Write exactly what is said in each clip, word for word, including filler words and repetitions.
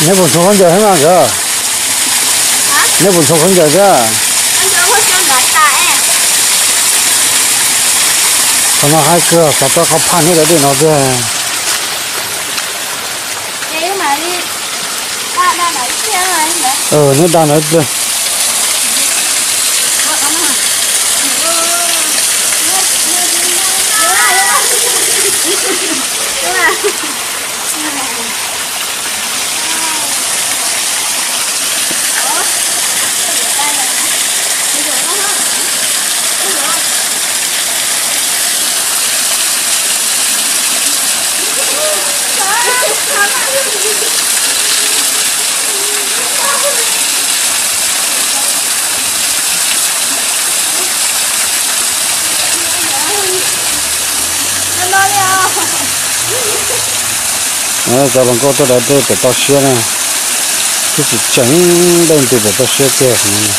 你不出很久很哪个？啊？你不出很久个？很久我想打打哎。 他们还个啥子好怕那个电脑个？ 哎呦妈的！打打哪天了你们？ 哦，你打哪个？哎，这龙哥这来这得到些呢，就是整人得到些个什么。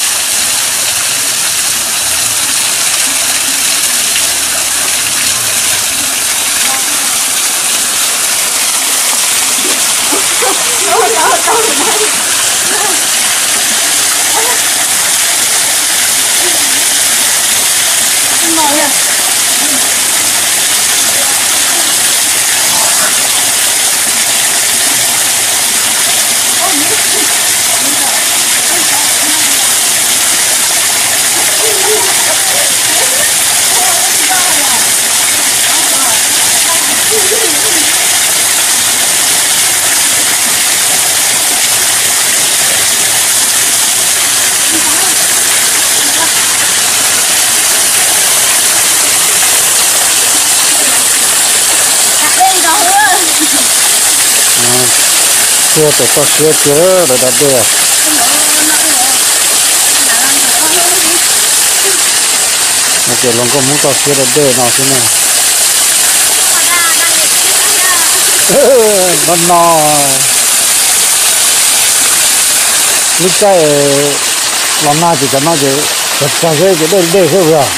这得到些个了，对不对？那就能够摸到些的对，那是呢。呃，那那，你在老那就在那就就这些就对对是不是？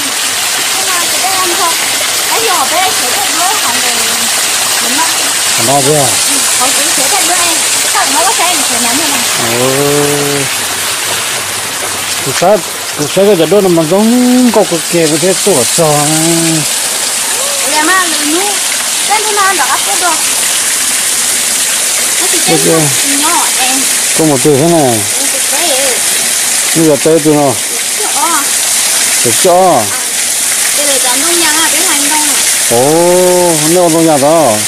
那这样。 好几车太多哎，到我个山里去南面嘛。 哦，你啥？你啥个就多那么中国个给个这多少？ 两万六六，但是那哪不多？我是真的鸟哎。 这么对上呢？那个对对了。 哦。 这叫啊。 这个叫农药啊，别看你懂了。 哦，那个农药的。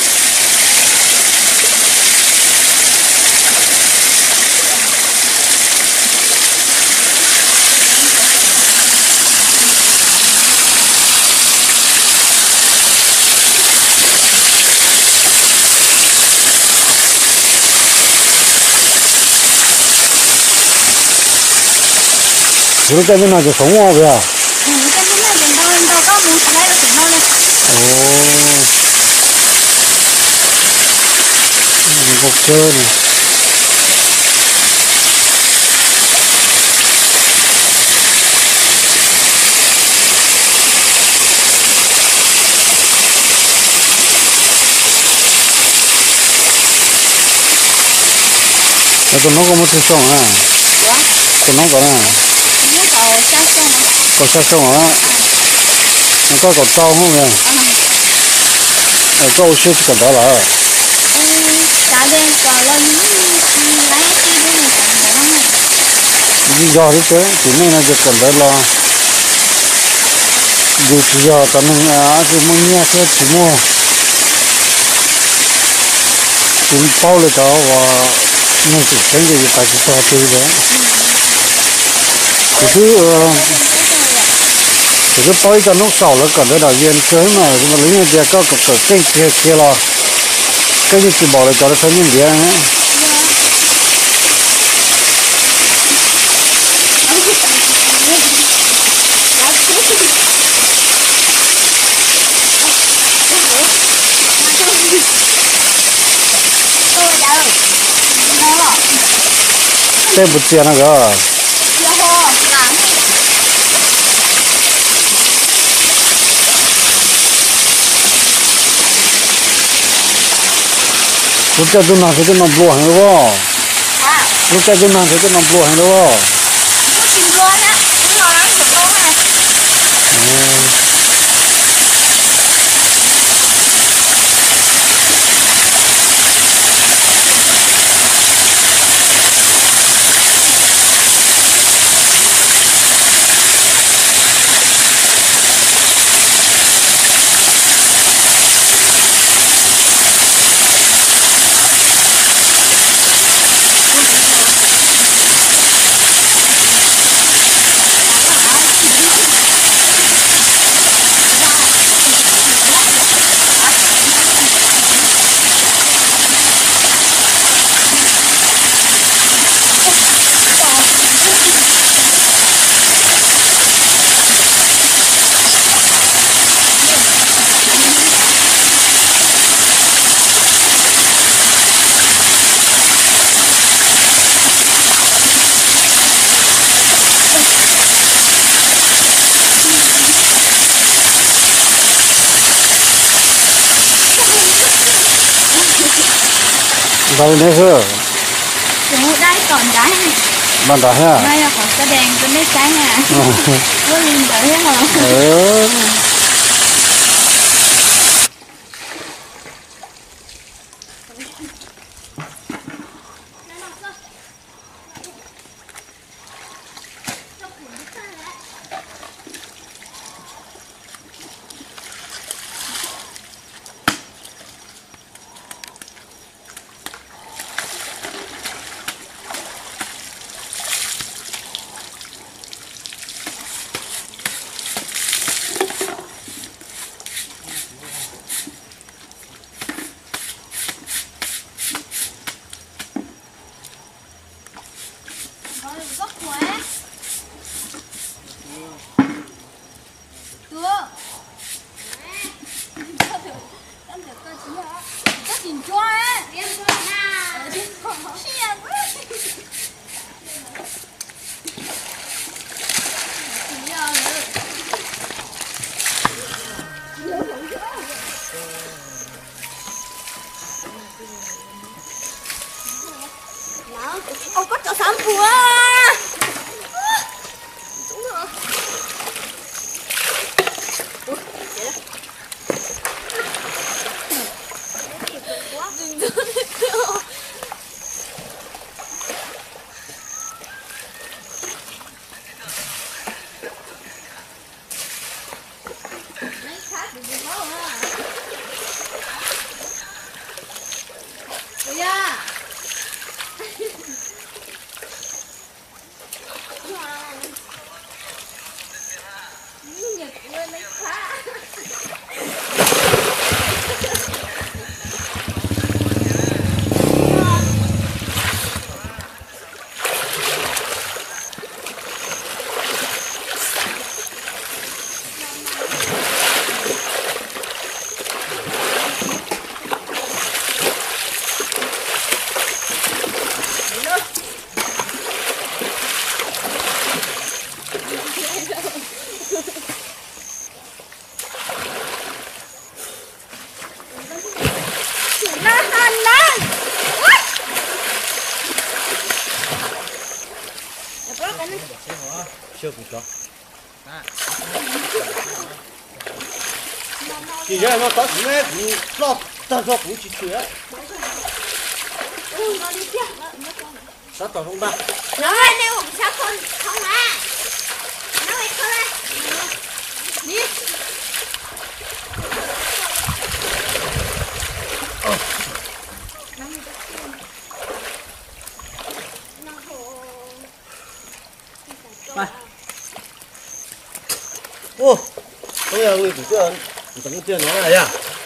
你在那那就送我不呀？ 嗯，在那那边到到高木市来就送到的。 哦，那个车呢？那个那个没吃上啊？ 有啊。 个那个呢？ 小熊嘛， 搞小熊啊，那搞搞招呼呢？呃，搞些这个得了。 嗯，下边搞了一嗯，那也是一点干的了嘛。 你要的对，今年那就干得了。就是要咱们啊，就么年些题目，真包了的话，那是真的大家都对的。可是呃，这个包一个弄少了，搞得了远真嘛，什么人家搞搞搞更贴切了，更是包了，搞得成人脸。这不接那个。 lúc cha tôi làm thì tôi làm bùa hay đúng không lúc cha tôi làm thì tôi làm bùa hay đúng không nó chìm luôn á nó lo lắng được luôn à đây nữa hả Ủa, đây còn đá này bạn đã hả đây là họ sẽ đèn bên đây cái nè có liên đợi hết hả ừ. Ông có cho sắm phùa đúng rồi chưa cũng có chỉ là nó có gì đấy cũng lo ta lo cũng chỉ chuyện sát tàu không ba nói nếu không sát con không à nói không à đi ô không là người chủ chưa chẳng chưa nói này à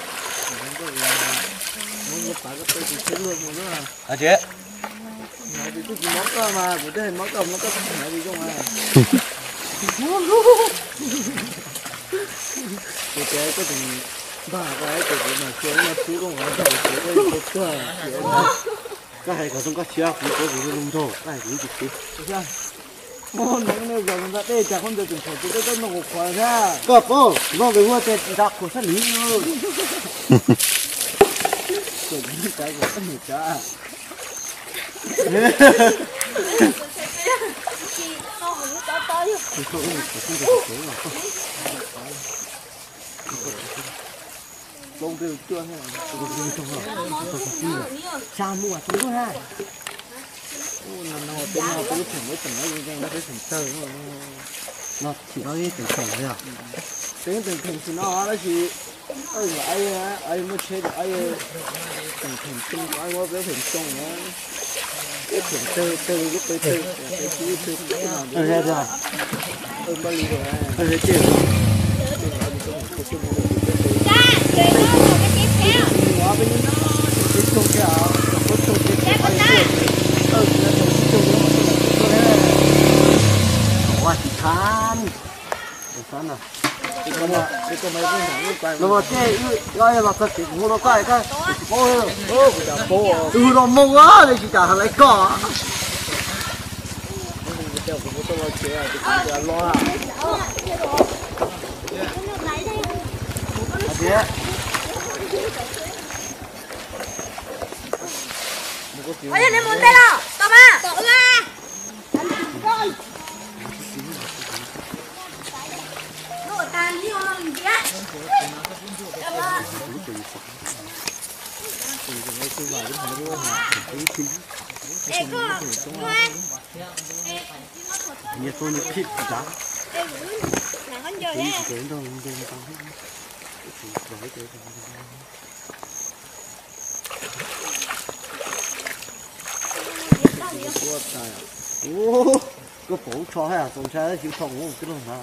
muốn nhập phải cái tôi chỉ luôn rồi đó à chị này thì tôi chỉ móc cơ mà của đây móc cầm nó có phải gì không à cái cái có từng ba cái cái cái mà chơi mà chú không có đầu cái cái cái cơ cái này có trong các chia cũng có cái lùng thổ cái này cũng chỉ chỉ sao ô nắng này giờ nó đây chả không được từng phải tôi tôi nó một khoản ra cọp ô nó cái hoa chơi đặt của sát lý thôi Cái cái của cái gì cả. Bông tiêu chưa hay sao mua chúng có ha nó nó tên nó cứ thủng với thủng nó nó cái thủng tơ nó chỉ có cái thủng thủng thôi à cái thủng thủng thì nó nó chỉ ơi ai ai mới chơi được ai thủng thủng chung ai mới cái thủng chung nó cái thủng tơ tơ cái tơ tơ cái chữ tơ cái nào được rồi rồi ơi bao nhiêu rồi ơi chơi Wah, ikan. Ikan ah. Ikan mah, ikan mah itu nggak ikan. Nama saya itu, saya makan di pulau kau ikan. Oh, oh, sudah boh. Itu udah mau ah, ni kita halai kau. Kita betul betul macam ni, kita loa. Ada. Ôi này muốn đây nào, tao ba. Tao ra. Rồi. Nó tan đi mà mình biết. Ê cô, cô ơi. Nhà tôi nó thịt giá. Ê, này con giờ đấy. Cái đó mình đem tao hết. Cái cái ô cái phủ cho hay là trong xe chịu không có cái đó mà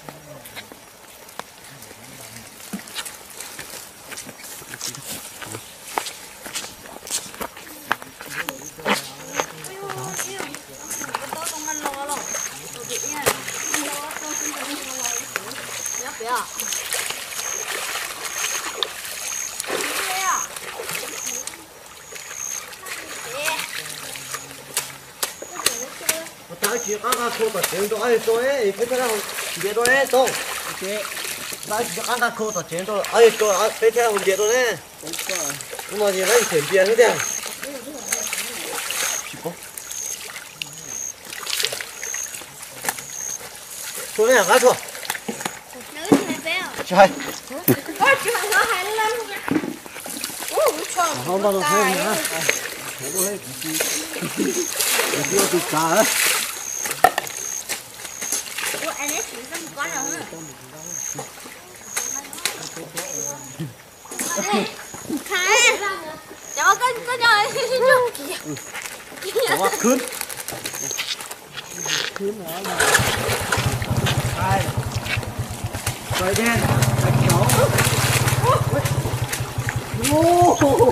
chỉ có các cô tập chiến đội tôi ấy cái thế nào chiến đội ấy tôi đấy chỉ có các cô tập chiến đội ấy tôi cái thế nào chiến đội đấy nhưng mà gì đấy chuyển tiền nữa đấy tôi này cá thôi trời không bao giờ thêm nữa không có hết chưa từ cá đấy Anh ấy chỉ có một con rồi. Khai. Cháu có có chơi kìa. Quá khướn. Khướn nữa. Hai. Trời đen, bạch chó. Ô.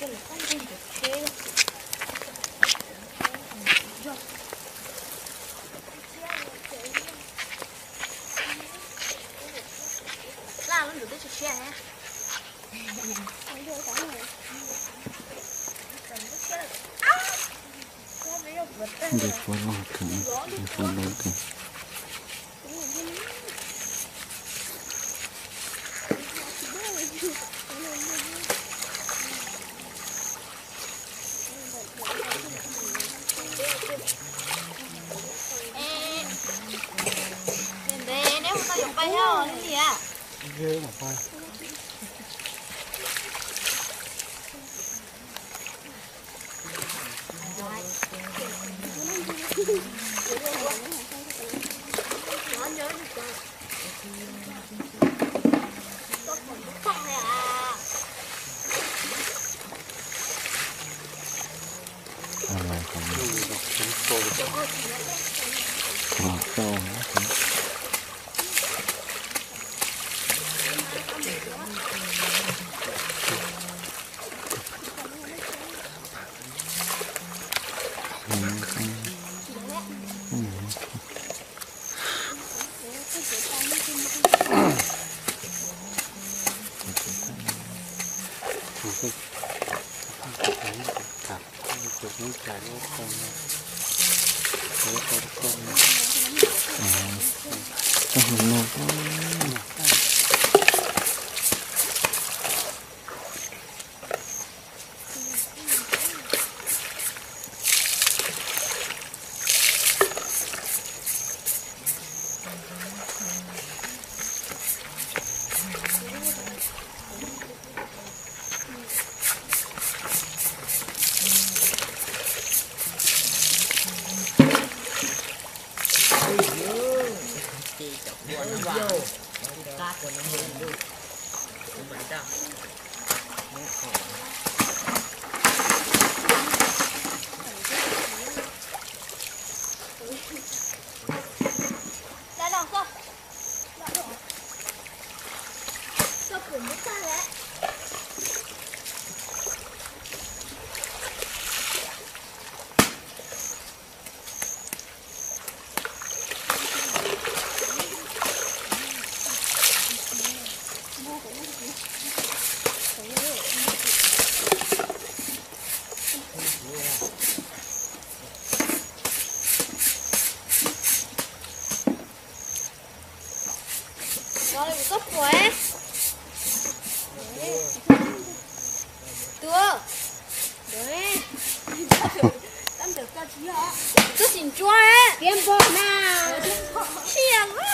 làm nó được cái chuyện này để phun vào cứng để phun lên cứng nếu không tao dùng bay theo cái gì à ghê mà phảiอะไรของมันอ๋อโซ่อืมอืมครับจุดนี้จ่ายลูกคนลูกคนคนอ๋อต้องเห็นลูก来两个，这滚不下来。Rồi một cấp khỏe. Được. Đấy. Tắm được cho chị hả? Cứ xin cho á. Kiếm bộ nào. Xiềng á.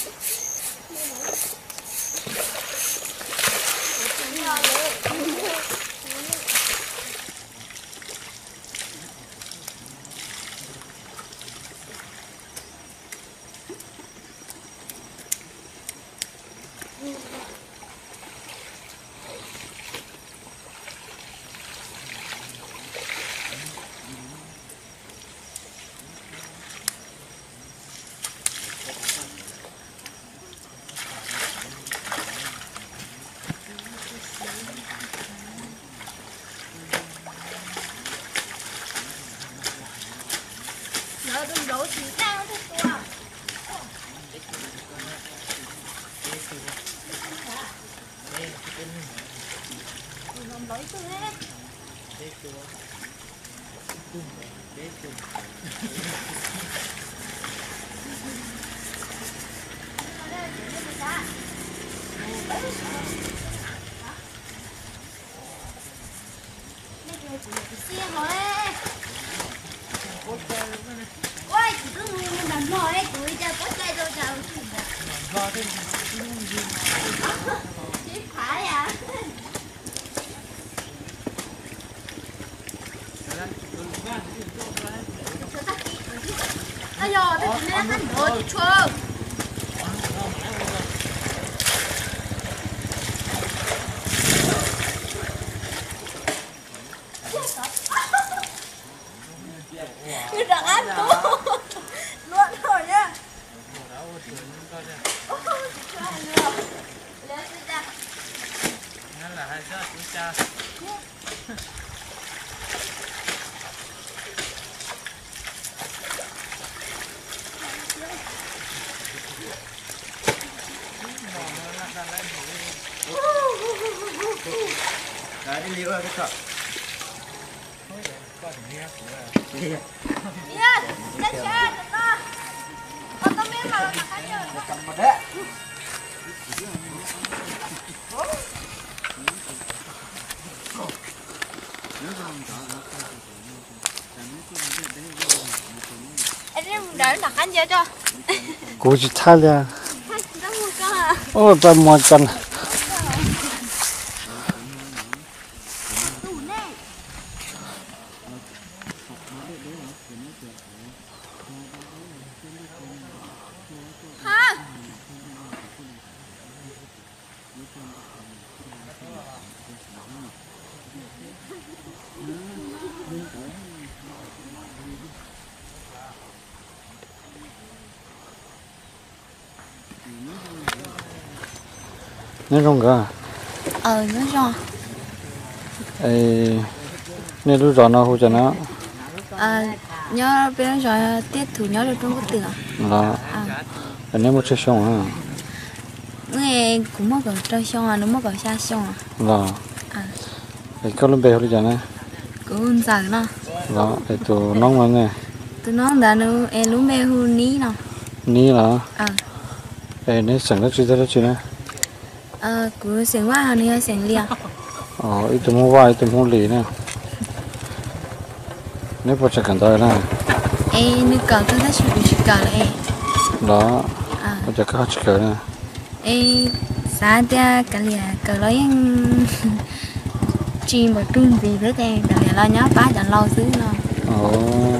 Nó đừng đổ chỉ tao thôi cô à. Không lấy tôi hết. Xiên rồi đấy. Ôi, chỉ cứ ngồi làm mò đấy, tụi cha có cây đâu chào. Chỉ phải à. Ây da, tôi chỉ nên ăn đồ thì chua. Cứ đừng ăn tú. Luôn rồi nhá. Ôi, chưa ăn được. Lên đi ra. Nên là hai giờ chúng ta liều cái cọ Yên, chết chết ta. Con tao biết mà nó cá nhờ. cầm một đấy Em đợi đặt anh cho. Cô chỉ thay ra. Nó mua cơ. Ô, ta mua chân. Nhớ không cả. Ờ, nhớ rồi. Ê, nên lúc đó nó hỗ trợ nó. Ờ, nhớ bên rồi tiết thủ nhớ được trong bức tường. Là. À. Nếu một chiếc xong à. Nghe cũng mất ở trong xong à, nó mất ở xa xong à. Là. À. Ê, có lúc bèo đi chả nè. Cũng giờ nó. Là, ê, tụi nóng mà nè. Tụi nó đã nó em lúc bèo hôn ní nào. Ní là. Ờ. Ê, nếu sẵn nó chỉ ra đó chứ nè. Ờ, cũng sẵn quá hơn nữa sẵn liền. Ờ, ít tụi mua vai, tụi mua lì nè. Nếu bỏ chạy cảnh đời nè. Ê, nếu cần tôi thấy chịu chịu cờ là em. Đó. À. Bỏ chạy các chữ cờ nè. Ê, sáng tia cả lìa cờ lấy anh chi một trung gì với em, cả lìa lo nhớ bá chẳng lo xứ lo. Ồ.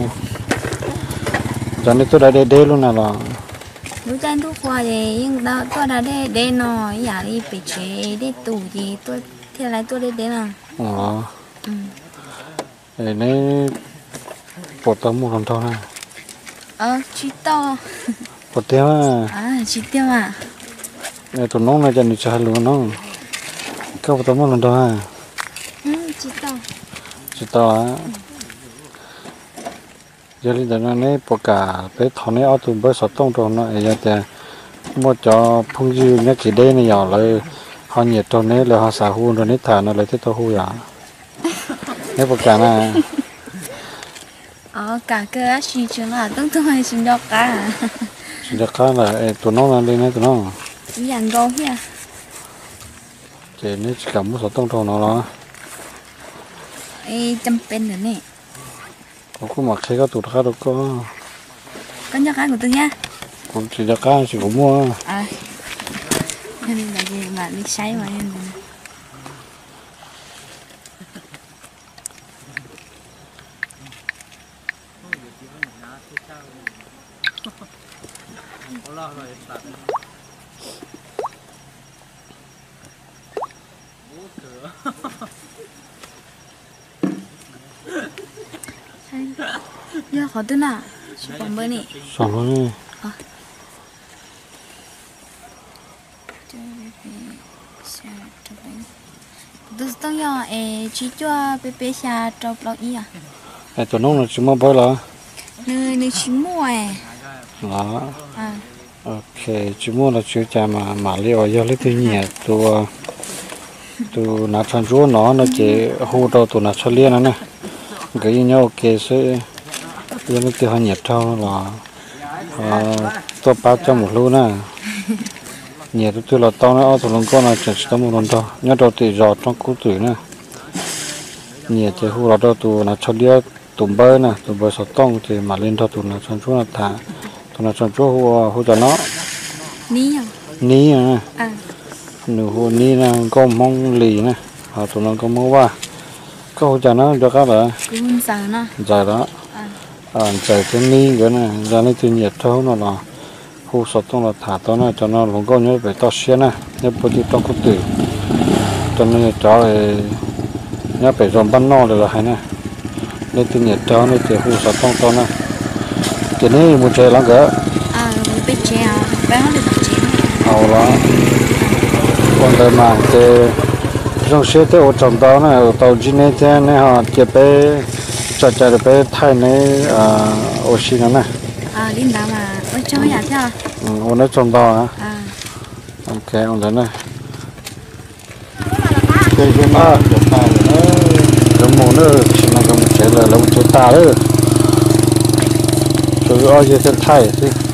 Giờ này tôi đã để đế luôn nè là. Lúc trên thuốc khoa thì nhưng đó tôi đã để để nó giả đi bị chế để tủ gì tôi thế lại tôi để để nào. Ờ. Ừ. Ê, nếu bỏ tấm một lần thôi nè. Ờ, chị to. Bỏ tiêu à. À, chị tiêu à. Ê, tụi nóng này cho nên chạy luôn nó. Có bỏ tấm một lần thôi à. Ừ, chị to. Chị to á. Giờ đi đến này bỏ cả bé thằng này ở tụi bé sọt tông rồi nó giờ thì mua cho phong dư nhá chỉ đây này nhỏ lại họ nhiệt cho này là họ xả hun rồi này thả nó lại tiếp tục hu à. Nếu bỏ cả này. Ờ, cả cái á chị chứ là tôi tôi xin cho cả. Chỉ được cái là tụi nó là lên này tụi nó. Dàn gấu kia. Chỉ nếu chỉ cả mua sọt tông rồi nó đó. Ê, chăm pen nữa nè. Cũng mà khi có tụt khác đâu có. Có nhắc cái của tôi nha. Cũng chỉ được cái chỉ cũng mua. À. Nên là gì mà đi sấy mà nên là. Giờ khó tin à? Chỉ còn bên này. Xong rồi nè. Ờ. Tôi tôi giờ em chỉ cho bé bé xa trong bao ý à? Ê, tụi nó là chỉ mua bơi là. Nơi nơi chỉ mua à? Đó. À. Ok, chỉ mua là chỉ cho mà mà liệu giờ lấy thứ nhẹ tụi tụi nó chăn chúa nó nó chỉ hú đâu tụi nó cho liên nè. Cái gì nhau ok sẽ giờ nó tiêu nhiệt thao là tôi bao cho một lúa nè. Nhiệt tôi là tao nó ở tụi nó con là chỉ tao một lần thôi. Nhớ đầu thì giọt trong cú tuổi nè. Nhiệt thì hú là đâu tụi nó cho liên tụi bơi nè, tụi bơi sọt tông thì mà lên thôi tụi nó chăn chúa là thả. Tụi nó chăn chúa hú hú cho nó. Ní à? Ní à. À. Nụ hú ní nè, có mong lì nè. Họ tụi nó có mong qua. Có hú cho nó cho các bạn. Cũng giờ nó. Giờ đó. À. À, chạy cái ní cái này, ra này thì nhiệt thấu nó là hú sọt tông là thả tao nó cho nó luôn có nhớ về tao xe nè. Nhớ bố tí trong cú tử. Cho nên cháu thì nhớ phải dòng bắn no rồi là hay nè. Nên thì nhiệt thấu nên thì hú sọt tông tao nè. Cái này một chơi lắm cơ. À, một bé treo, bé nó được chín. Hầu đó. Còn đây mà thì trong xe thì ở trong đó này ở tàu chi này thế này họ chỉ bé cho cho được bé thay này ở xí nữa này. À, đi nào mà ở chỗ nhà thế à? Ừ, ở nó trong đó á. À. Ok, ở đây này. chơi cái mà được ta nữa giống mồ nữa chỉ là không chế là lâu chỗ ta nữa chỗ ở dưới chân thay thì